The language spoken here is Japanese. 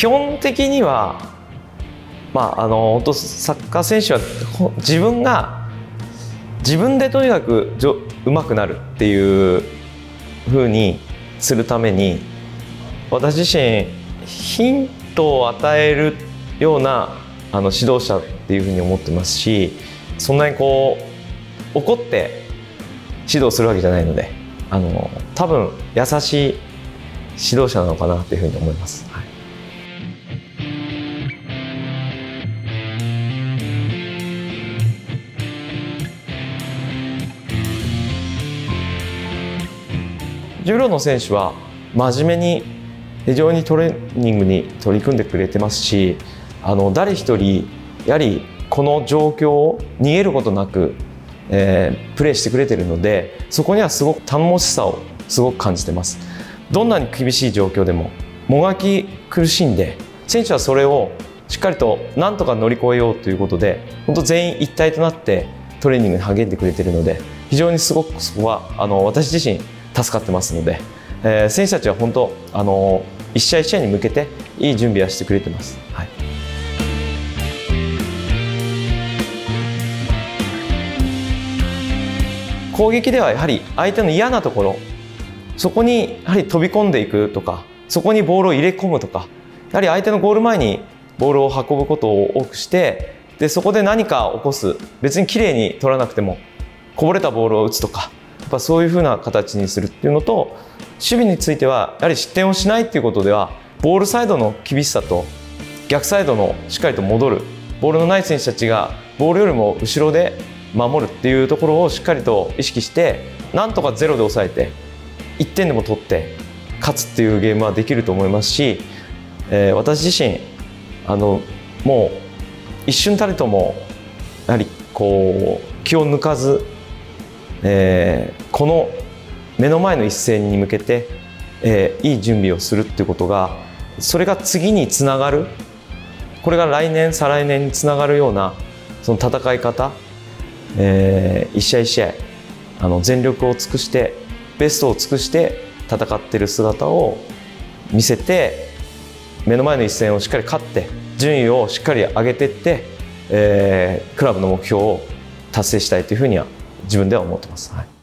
本的には、本当サッカー選手は自分でとにかく上手くなるっていう風にするために、私自身ヒントを与えるような指導者っていう風に思ってますし、そんなにこう怒って指導するわけじゃないので、多分優しい指導者なのかなというふうに思います。はい、重量の選手は真面目に非常にトレーニングに取り組んでくれてますし、誰一人やはりこの状況を逃げることなく、プレーしてくれてるので、そこにはすごく頼もしさをすごく感じてます。どんなに厳しい状況でももがき苦しんで、選手はそれをしっかりと何とか乗り越えようということで、本当全員一体となってトレーニングに励んでくれているので、非常にすごくそこは私自身助かってますので、選手たちは本当一試合一試合に向けていい準備はしてくれてます。はい、攻撃ではやはり相手の嫌なところ、そこにやはり飛び込んでいくとか、そこにボールを入れ込むとか、やはり相手のゴール前にボールを運ぶことを多くして、でそこで何か起こす、別にきれいに取らなくてもこぼれたボールを打つとか、やっぱそういうふうな形にするっていうのと、守備についてはやはり失点をしないっていうことでは、ボールサイドの厳しさと逆サイドのしっかりと戻る、ボールのない選手たちがボールよりも後ろで守るっていうところをしっかりと意識して、なんとかゼロで抑えて1点でも取って勝つっていうゲームはできると思いますし、私自身もう一瞬たりともやはりこう気を抜かず、この目の前の一戦に向けて、いい準備をするっていうことが、それが次につながる、これが来年再来年につながるようなその戦い方、一試合一試合全力を尽くしてベストを尽くして戦っている姿を見せて、目の前の一戦をしっかり勝って順位をしっかり上げていって、クラブの目標を達成したいというふうには自分では思ってます。はい。